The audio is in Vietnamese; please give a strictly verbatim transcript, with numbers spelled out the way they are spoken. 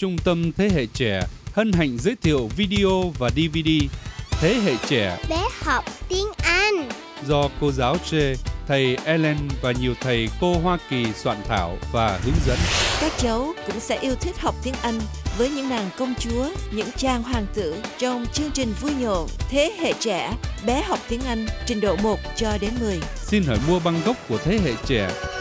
Trung tâm Thế hệ trẻ hân hạnh giới thiệu video và đê vê đê Thế hệ trẻ Bé học tiếng Anh do cô giáo Trê, thầy Ellen và nhiều thầy cô Hoa Kỳ soạn thảo và hướng dẫn. Các cháu cũng sẽ yêu thích học tiếng Anh với những nàng công chúa, những chàng hoàng tử trong chương trình vui nhộn Thế hệ trẻ Bé học tiếng Anh trình độ một cho đến mười. Xin hỏi mua băng gốc của Thế hệ trẻ